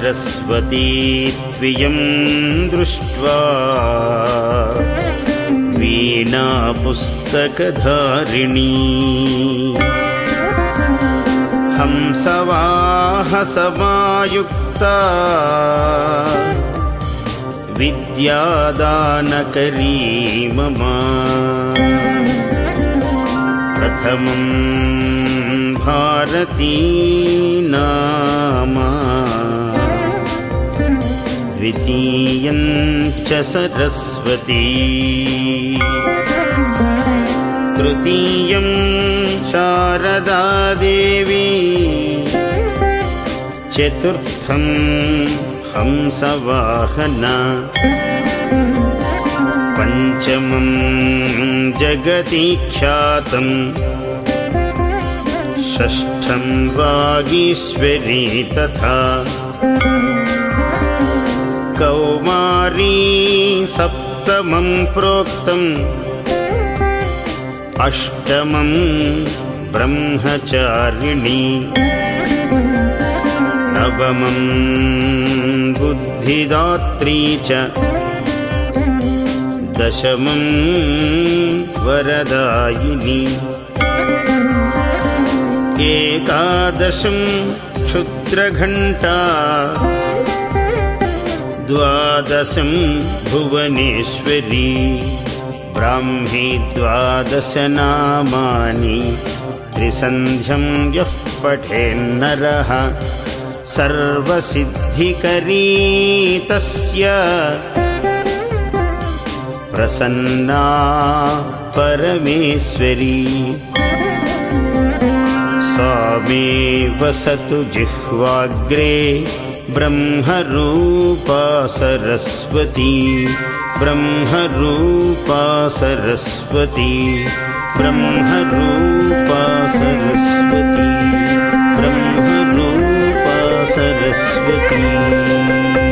सरस्वती त्वियं दृष्ट्वा वीणा पुस्तकधारिणी हंसवाहसमायुक्ता विद्यादानकरी मम प्रथमं भारती नाम द्वितीयं च सरस्वती तृतीयं शारदा देवी चतुर्थं हंसवाहना पंचमं जगति ख्यातं षष्ठं वागीश्वरी तथा कौमारी सप्तमं प्रोक्तम् अष्टमं ब्रह्मचारिणी नवमं बुद्धिदात्री च दशमं वरदायिनी एकादशं क्षुद्रघण्टा द्वादशं भुवनेश्वरी ब्राह्मी द्वादश नामानि त्रिसन्ध्यं यः पठेन्नरः सर्वसिद्धिकरी तस्य प्रसन्ना परमेश्वरी सा मे वसतु जिह्वाग्रे ब्रह्मरूपा सरस्वती ब्रह्मरूपा सरस्वती ब्रह्मरूपा सरस्वती ब्रह्मरूपा सरस्वती।